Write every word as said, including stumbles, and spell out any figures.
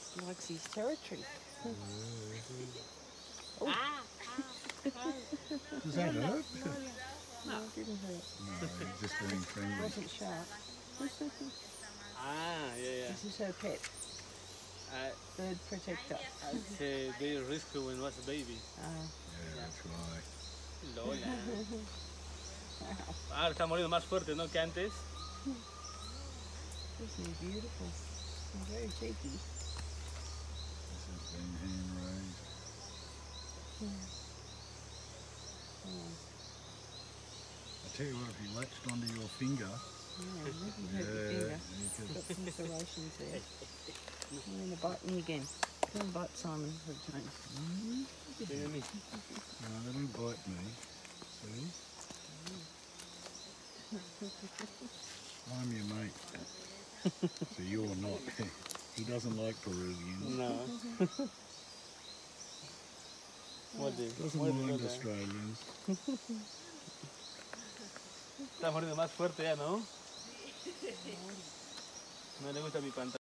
He likes his territory. Oh. Ah, ah, Does that hurt? No, it didn't hurt. No, he's just being It friendly. wasn't sharp. ah, yeah, yeah. This is her pet. I, Bird protector. I say they rescue when was a baby. Ah. Yeah, that's right. Lola. Ah, está muriendo más fuerte, ¿no? Que antes. Isn't he beautiful? And very cheeky. This has been hand raised. Yeah. Oh. I tell you what, if he latched onto your finger, Yeah, maybe hurt your yeah, finger. you could. Got some serrations there. I'm going to bite me again. Go and bite Simon for a change. Mm. Look at me. No, let him bite me. See? I'm your mate. So you're not. He doesn't like Peruvians. No. What did? Doesn't What mind did Australians. Está muriendo más fuerte ya, ¿no? No le gusta mi pantalla.